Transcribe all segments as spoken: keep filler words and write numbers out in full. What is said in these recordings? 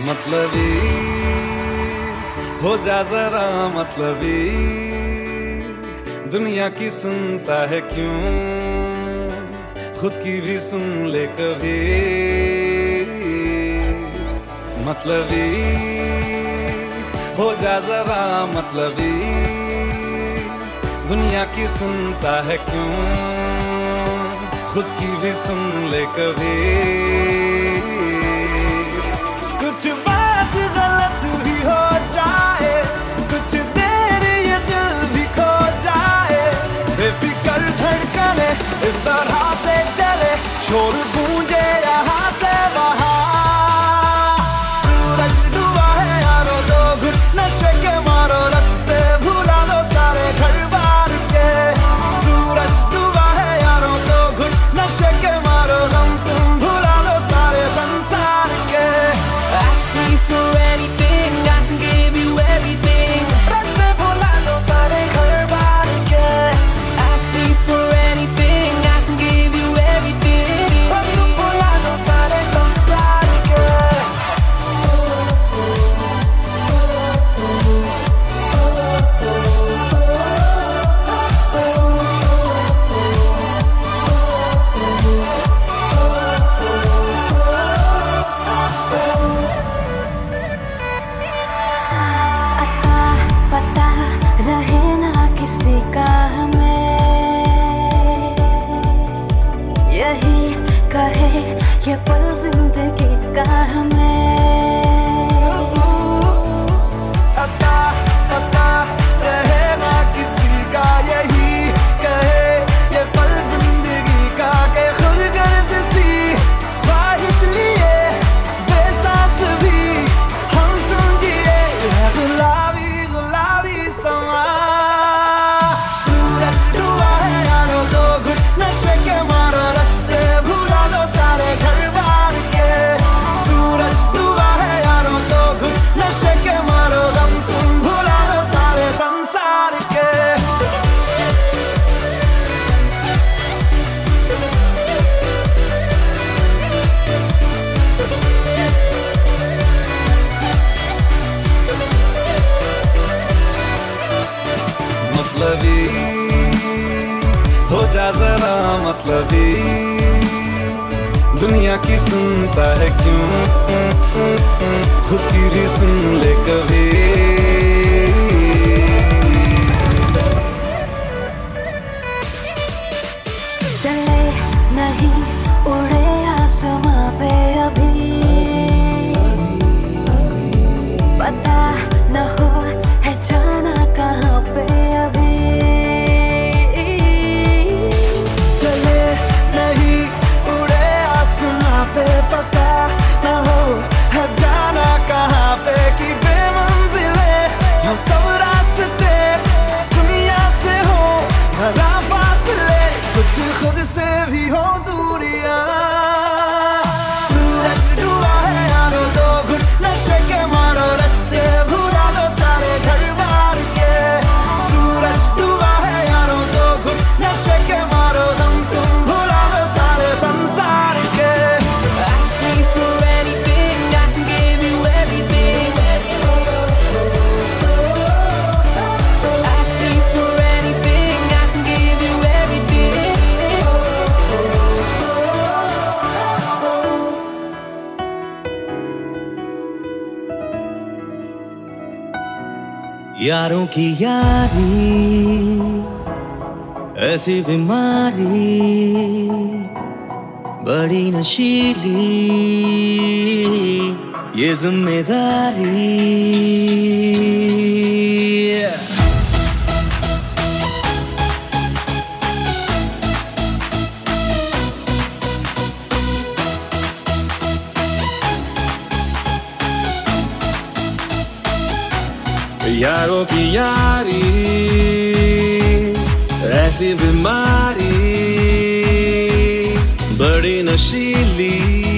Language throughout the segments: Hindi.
मतलबी हो जा जरा मतलबी, दुनिया की सुनता है क्यों, खुद की भी सुन ले कभी। मतलबी हो जा जरा मतलबी, दुनिया की सुनता है क्यों, खुद की भी सुन ले कभी। कुछ बात गलत भी हो जाए, कुछ देर ये दिल भी खो जाए, बेफिक्र धड़कने इस तरह से चले, शोर गूंजे यहाँ से वहाँ। सूरज डूबा है यारो, दो घुट नशे के मारो, रास्ते भुला दो सारे घर बार के। सूरज डूबा है यारो, दो घुट नशे के मारो, गम तुम भुला दो सारे संसार के। Ask me for anything, I can give you everything. रास्ते भुला दो सारे घर बार के। Ask me for anything, I can give you everything. तुम भुला दो सारे संसार के। पता रहे ना किसी का हमें, यही कहे ये पल जिंदगी का हमें। अता पता रहे ना किसी का, यही कहे ये पल जिंदगी का, के खुद गर्ज सी ख्वाहिश लिए बेसास भी हम तुम जिए, गुलाबी गुलाबी समा। सूरज डूबा है यारो, दो घुट नशे के मारो, रास्ते भुला दो सारे घर बार के। सूरज डूबा है यारो, दो घुट नशे के मारो, गम तुम भुला दो सारे संसार के। मतलबी हो जा जरा मतलबी, दुनिया की सुनता है क्यों, खुद की भी सुन ले कभी। चले नहीं उड़े आसमां पे अभी, पता न हो है जाना कहाँ पे अभी। चले नहीं उड़े आसमां पे, पता न हो है जाना कहाँ पे, कि बेमंजिले हम सब रास्ते, दुनिया से हो जरा फासले, कुछ खुद से भी हो दूरियां। सूरज डूबा है यारो, दो घुट नशे के मारो, रास्ते भुला दो सारे घर बार के। सूरज डूबा है यारो, दो घुट नशे के मारो, दम तुम भुला दो सारे संसार के। Ask me for anything, I can give you everything. Ask me for anything, I can give you everything. यारों की यारी ऐसी बीमारी, बड़ी नशीली ये जिम्मेदारी। यारों की यारी ऐसी बीमारी, बड़ी नशीली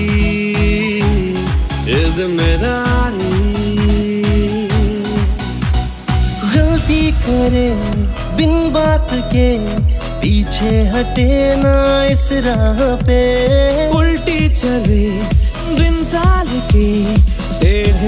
ये जिम्मेदारी। गलती करे बिन बात के, पीछे हटे ना इस राह पे, उल्टी चले बिन ताल के, टेढ़े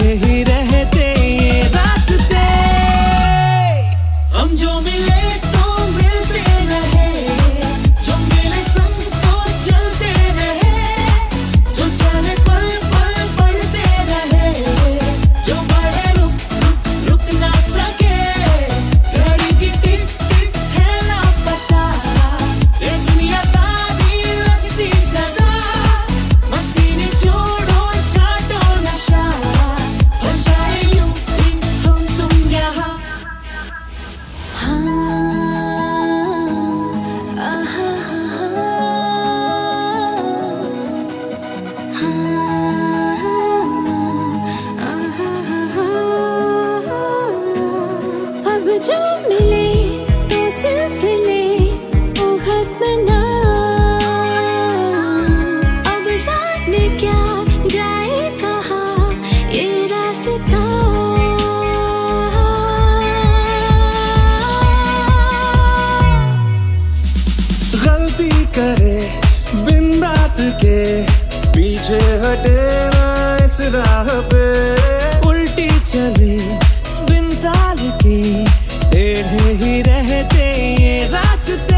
हटे ना इस राह पे। उल्टी चले बिन ताल के टेढ़े ही रहते ये रास्ते।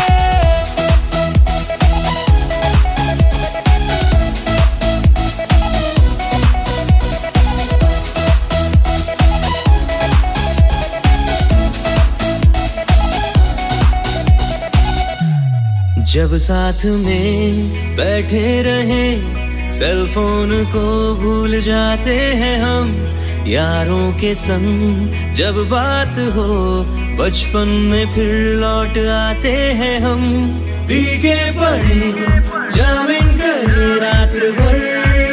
जब साथ में बैठे रहे सेल फोन को भूल जाते हैं हम। यारों के संग जब बात हो बचपन में फिर लौट आते हैं हम। भीगे पड़े जामिन करे रात भर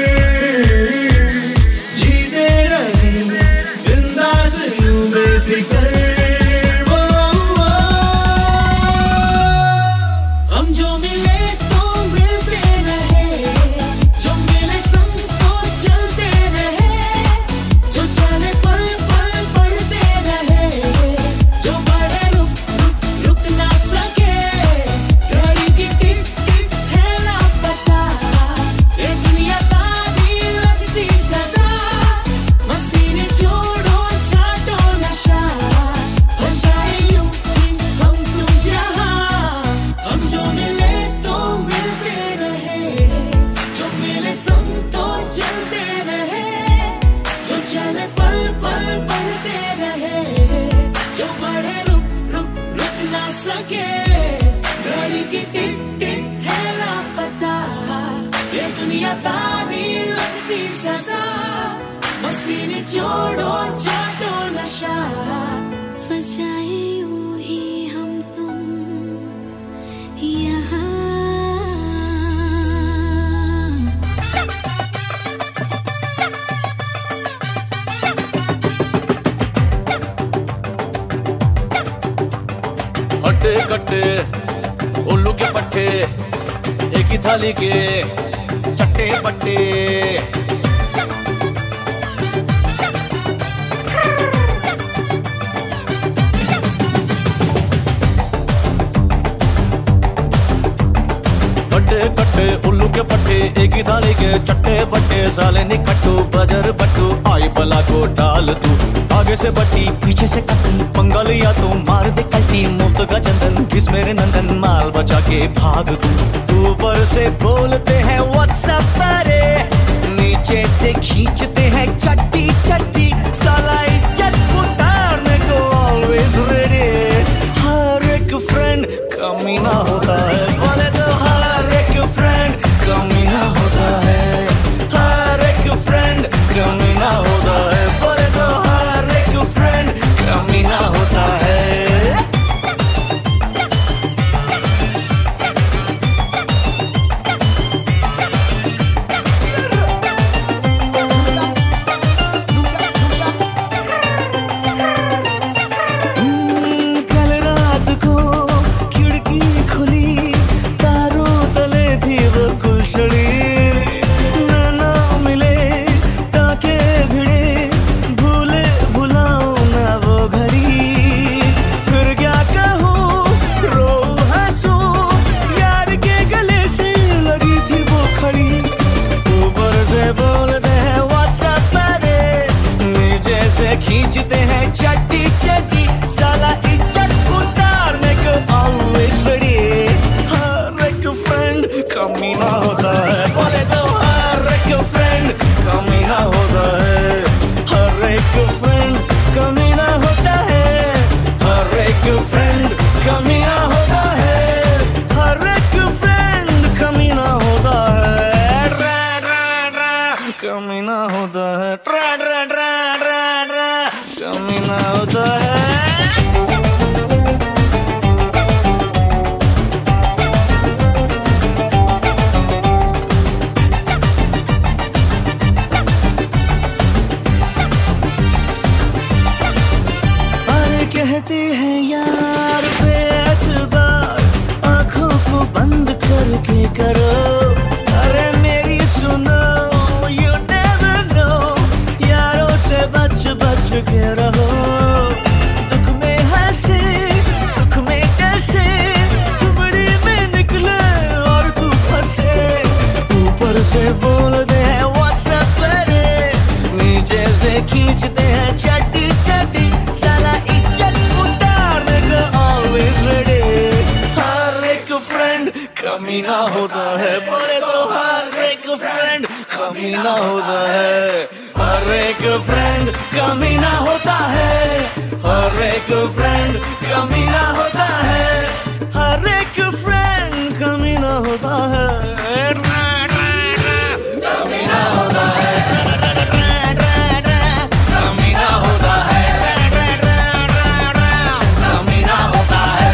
जीते रहे बिंदास यूं बेफिक्र। फंसाए यूं ही हम तुम यहाँ। हट्टे कट्टे उल्लू के पट्टे एक ही थाली के चट्टे पट्टे। कट्टे उल्लू के पट्टे एक ही थाली के चट्टे बट्टे। साले निकट्टू बजर बट्टू आई बला को डाल तू। आगे से बट्टी पीछे से कट्टी पंगा लिया तो मार दे कल्टी। मुफ्त का चंदन किस मेरे नंदन माल बचा के भाग तू। ऊपर से बोलते हैं व्हाट्सएप परे नीचे से खींचते हैं चट्टी चट्टी। साला इज्जत उतारने को ऑलवेज रेडी। हर एक फ्रेंड कमीना होता है बोले तो हर एक फ्रेंड कमीना होता है। हर एक फ्रेंड कमीना होता है बोले तो हर एक फ्रेंड कमीना होता है। खींचते हैं चट्टी चट्टी। साला इज्जत उतारने को ऑलवेज रेडी। हर एक फ्रेंड कमीना होता है बोले तो हर एक फ्रेंड कमीना होता है। हर एक फ्रेंड कमीना होता है। हर एक फ्रेंड कमीना होता है। हर एक फ्रेंड कमीना होता है। ड्रा ड्रा ड्रा कमीना होता है। ड्रा ड्रा ड्रा ड्रा ड्रा कमीना होता है। अरे कहते हैं यार पे एतबार आंखों को बंद करके करो। अरे मेरी सुनो you never know यारों से बच बच के रहो। दुख में हंसे सुख में कैसे सुबड़ी में निकले और तू फंसे। ऊपर से बोल दे कमीना होता है। बोले तो हर एक फ्रेंड कमीना होता है, हर एक फ्रेंड कमीना होता है, हर एक फ्रेंड कमीना होता है, हर एक फ्रेंड कमीना होता है, कमीना होता है, कमीना होता है, कमीना होता है,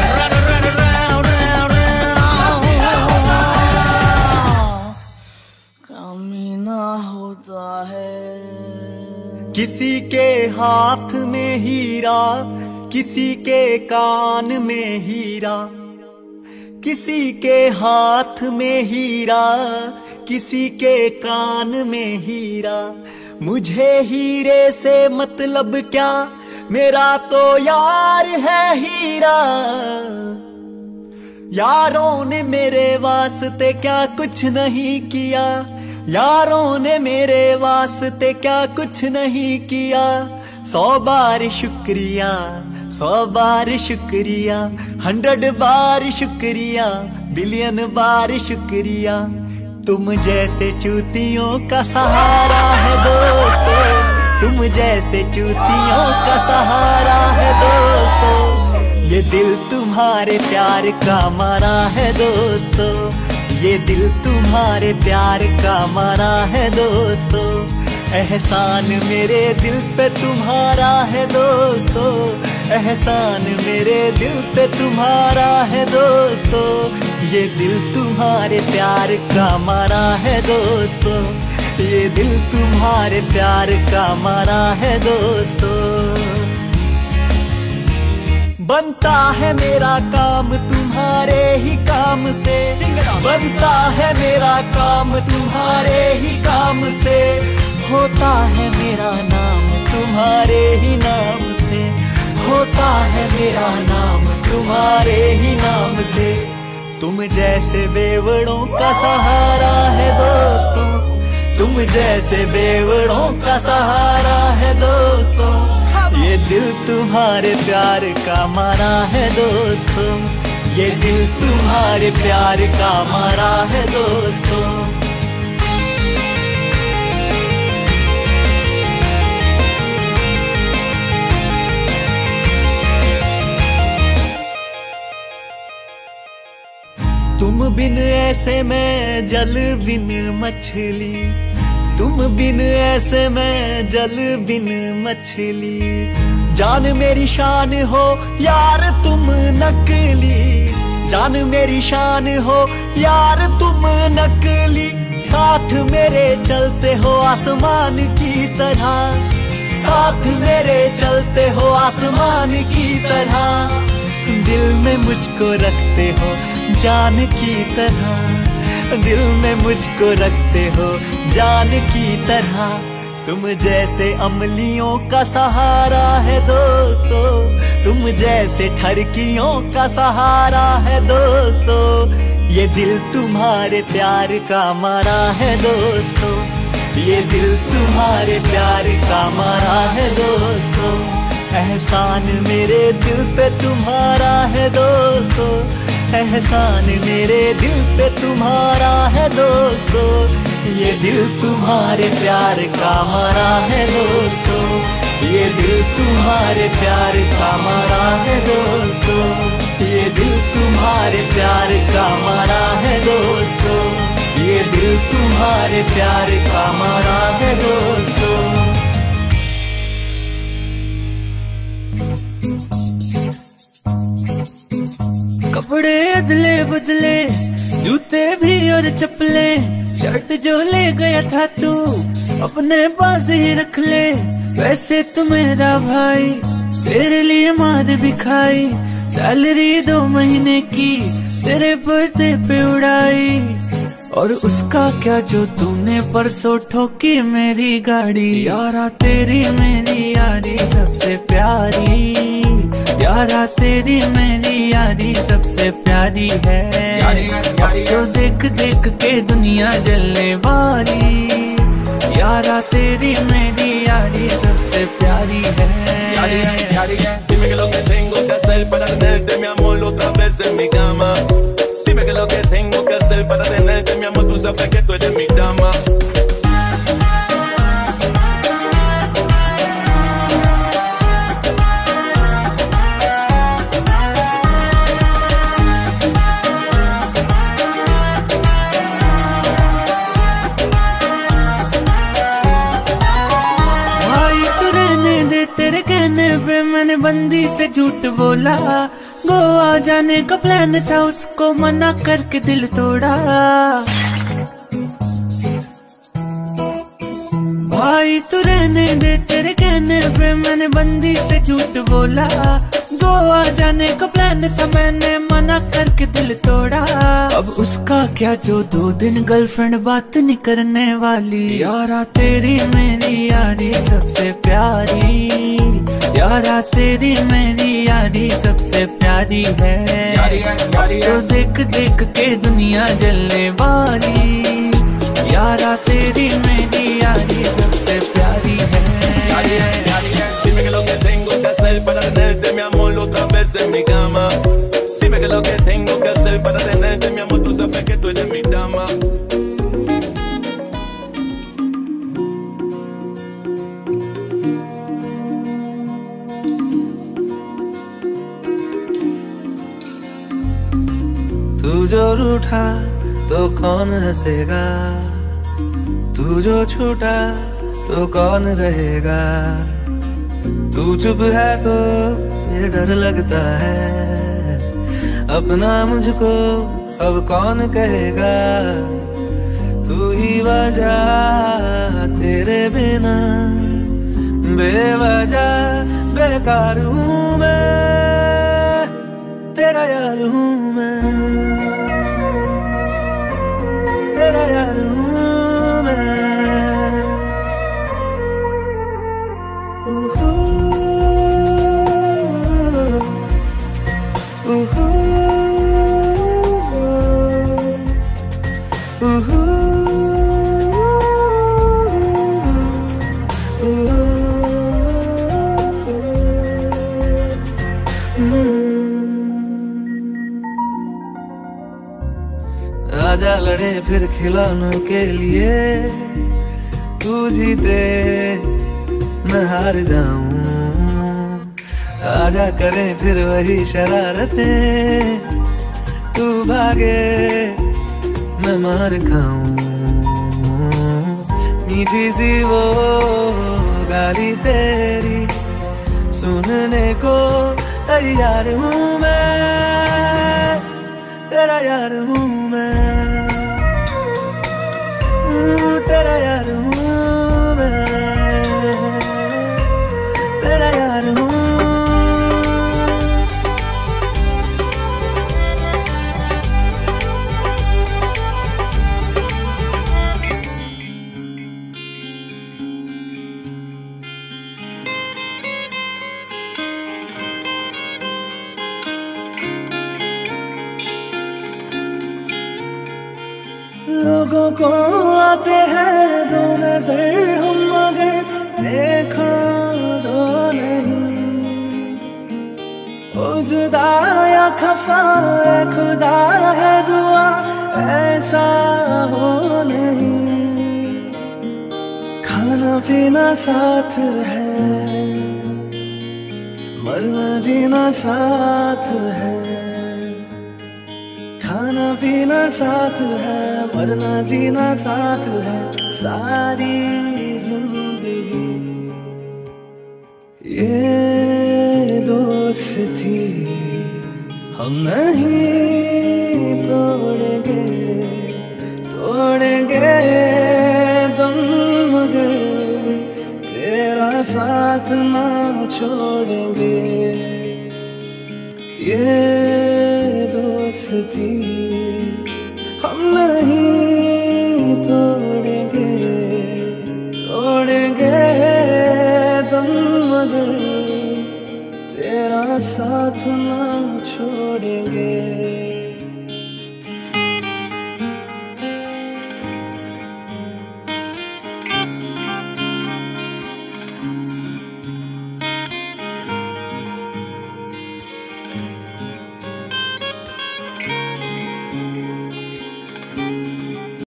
कमीना होता है। किसी के हाथ में हीरा, किसी के कान में हीरा, किसी के हाथ में हीरा, किसी के कान में हीरा। मुझे हीरे से मतलब क्या, मेरा तो यार है हीरा। यारों ने मेरे वास्ते क्या कुछ नहीं किया, यारों ने मेरे वास्ते क्या कुछ नहीं किया। सौ बार शुक्रिया, सौ बार शुक्रिया, हंड्रेड बार शुक्रिया, बिलियन बार शुक्रिया। तुम जैसे चूतियों का सहारा है दोस्तों, तुम जैसे चूतियों का सहारा है दोस्तों। ये दिल तुम्हारे प्यार का मारा है दोस्तों, ये दिल तुम्हारे प्यार का मारा है दोस्तों। एहसान मेरे दिल पे तुम्हारा है दोस्तों, एहसान मेरे दिल पे तुम्हारा है दोस्तों। ये दिल तुम्हारे प्यार का मारा है दोस्तों, ये दिल तुम्हारे प्यार का मारा है दोस्तों। बनता है मेरा काम तुम्हारे ही काम से, बनता है मेरा काम तुम्हारे ही काम से। होता है मेरा नाम तुम्हारे ही नाम से, होता है मेरा नाम तुम्हारे ही नाम से। तुम जैसे बेवड़ों का सहारा है दोस्तों, तुम जैसे बेवड़ों का सहारा है दोस्तों। ये दिल तुम्हारे प्यार का मारा है दोस्तों, ये दिल तुम्हारे प्यार का मारा है दोस्तों। तुम बिन ऐसे मैं जल बिन मछली, तुम बिन ऐसे मैं जल बिन मछली। जान मेरी शान हो यार तुम नकली, जान मेरी शान हो यार तुम नकली। साथ मेरे चलते हो आसमान की तरह, साथ मेरे चलते हो आसमान की तरह। दिल में मुझको रखते हो जान की तरह, दिल में मुझको रखते हो जान की तरह। तुम जैसे अमलियों का सहारा है दोस्तों, तुम जैसे ठरकियों का सहारा है दोस्तों। ये दिल तुम्हारे प्यार का मारा है दोस्तों, ये दिल तुम्हारे प्यार का मारा है दोस्तों। एहसान मेरे दिल पे तुम्हारा है दोस्तों, एहसान मेरे दिल पे तुम्हारा है दोस्तों। ये दिल तुम्हारे प्यार का मारा है दोस्तों, ये दिल तुम्हारे प्यार का मारा है दोस्तों। ये दिल तुम्हारे प्यार का मारा है दोस्तों, ये दिल तुम्हारे प्यार का मारा है दोस्तों। कपड़े अदले बदले, जूते भी और चप्पले, शर्ट जो ले गया था तू अपने पास ही रख ले। वैसे तू मेरा भाई, तेरे लिए मार भी खाई, सैलरी दो महीने की तेरे बर्थडे पे उड़ाई। और उसका क्या जो तूने परसों ठोकी मेरी गाड़ी। यारा तेरी मेरी यारी सबसे प्यारी, यारा तेरी मेरी यारी सबसे प्यारी है। अब तो देख देख के दुनिया जलने वाली, यारा तेरी मेरी यारी सबसे प्यारी है। Dime que lo que tengo que hacer para tenerte mi amor otra vez en mi cama. Dime que lo que tengo que hacer sabes que tú eres mi dama. तेरे कहने पे मैंने बंदी से झूठ बोला, गोवा जाने का प्लान था उसको मना करके दिल तोड़ा। भाई तू रहने दे, तेरे कहने पे मैंने बंदी से झूठ बोला, गोवा जाने का प्लान था मैंने मना करके दिल तोड़ा। अब उसका क्या जो दो दिन गर्लफ्रेंड बात नहीं करने वाली। यारा तेरी मेरी यारी सबसे प्यारी, यारा तेरी मेरी यारी सबसे प्यारी है। तो देख देख के दुनिया जलने वाली, यारा तेरी मेरी यारी सबसे प्यारी है। Dime que lo que tengo que hacer para tenerte mi amor otra vez en mi cama. Dime que lo que tengo que hacer para tenerte mi amor, tú sabes que tú eres mi dama. तू जो रूठा तो कौन हंसेगा, तू जो छूटा तो कौन रहेगा। तू चुप है तो ये डर लगता है, अपना मुझको अब कौन कहेगा। तू ही वजह तेरे बिना बेवजह बेकार हूँ मैं, तेरा यार हूँ मैं, तेरा यार हूँ मैं। आजा लड़े फिर खिलौनों के लिए, तू जीते मैं हार जाऊं। आजा करें फिर वही शरारतें, तू भागे मैं मार खाऊं। मीठी सी वो गाली तेरी सुनने को तैयार हूँ मैं, तेरा यार हूँ मैं, तेरा यार हूँ मैं, तेरा यार हूँ। लोगों को आते हैं दो नजर, हम मगर देखो दो नहीं। ओ जुदा या खफा है खुदा है दुआ ऐसा हो नहीं। खाना पीना साथ है, मरना जीना साथ है। खाना पीना साथ है, मरना जीना साथ है। सारी जिंदगी ये दोस्ती हम नहीं तोड़ेंगे, तोड़ेंगे दम मगर तेरा साथ ना छोड़ेंगे। ये दोस्ती हम नहीं तोड़ेंगे, तोड़ेंगे दम मगर तेरा साथ ना छोड़ेंगे।